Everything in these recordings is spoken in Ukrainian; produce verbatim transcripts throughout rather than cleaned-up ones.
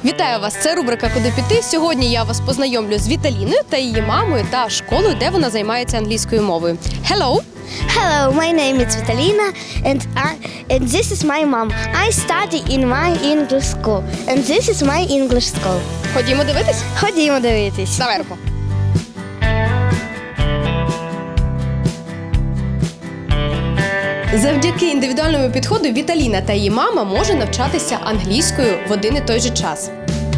Вітаю вас! Це рубрика «Куди піти?». Сьогодні я вас познайомлю з Віталіною та її мамою та школою, де вона займається англійською мовою. Hello! Hello, my name is Vitalina, and I, and this is my mom. I study in my English school, and this is my English school. Ходімо дивитись? Ходімо дивитись. Давай руку. Завдяки індивідуальному підходу Віталіна та її мама може навчатися англійською в один і той же час.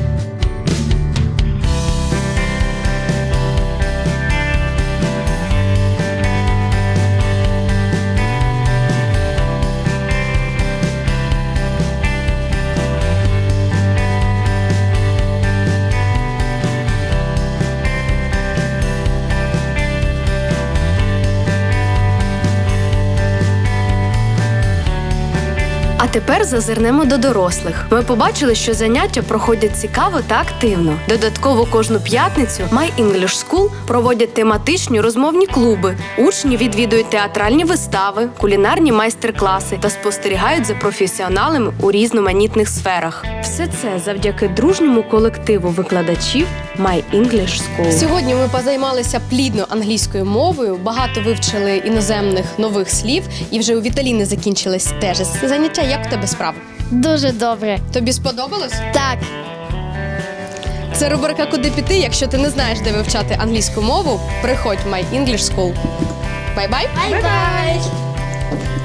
А тепер зазирнемо до дорослих. Ми побачили, що заняття проходять цікаво та активно. Додатково кожну п'ятницю My English School проводять тематичні розмовні клуби. Учні відвідують театральні вистави, кулінарні майстер-класи та спостерігають за професіоналами у різноманітних сферах. Все це завдяки дружньому колективу викладачів My English School. Сьогодні ми позаймалися плідно англійською мовою, багато вивчили іноземних нових слів, і вже у Віталіни закінчились теж заняття. Як у тебе справи? Дуже добре. Тобі сподобалось? Так. Це рубрика «Куди піти?». Якщо ти не знаєш, де вивчати англійську мову, приходь в My English School. Бай-бай! Бай-бай!